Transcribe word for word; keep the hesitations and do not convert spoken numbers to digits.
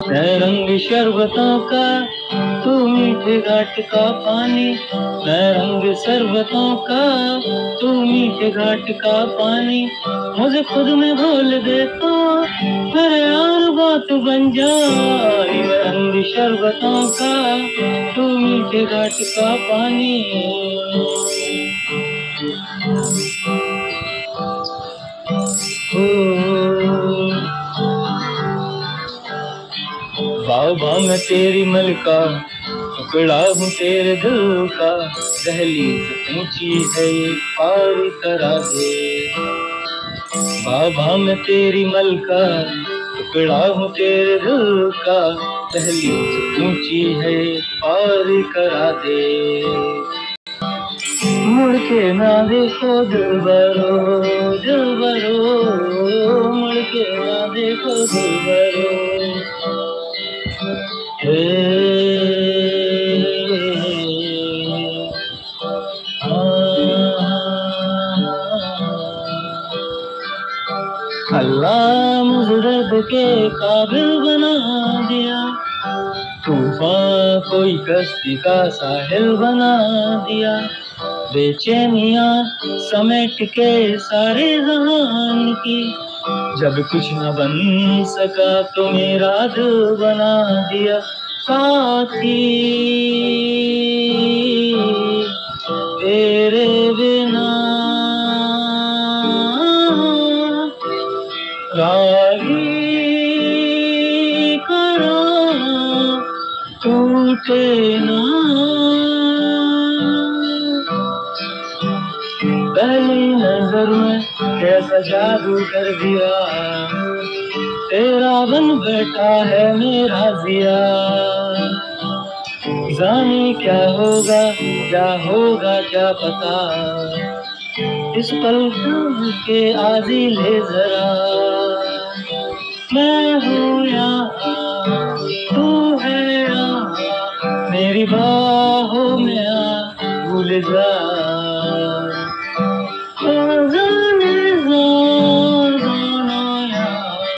मैं रंग शरबतों का, तू मीठे घाट का पानी। मैं रंग शरबतों का, तू मीठे घाट का पानी। मुझे खुद में घोल दे तो मेरे यार बात बन जाए। मैं रंग शरबतों का, तू मीठे घाट का पानी। बाबा मैं तेरी मलका, टुकड़ा हूँ तेरे दिल का। दहलीज ऊंची है ये पार करा दे। बाबा मैं तेरी मलका, टुकड़ा हूँ तेरे दिल का। दहलीज ऊंची है पार करा दे। मुड़ के ना देखो दिलबरो, दिलबरो, मुड़ के ना देखो दिलबरो। अल्लाह मुझे दर्द के काबिल बना दिया। तूफान कोई कश्ती का साहिल बना दिया। बेचैनियाँ समेट के सारे जहान की, जब कुछ न बन सका तो मेरा दिल बना दिया। साथी तेरे बिना राही करा टूटे ना। पहली नजर में कैसा जादू कर दिया, तेरा बन बैठा है मेरा जिया। जाने क्या होगा क्या होगा क्या पता, इस पल के आजी ले जरा। मैं हूँ यहाँ तू है यहाँ, मेरी बाहों में आ भूल जा।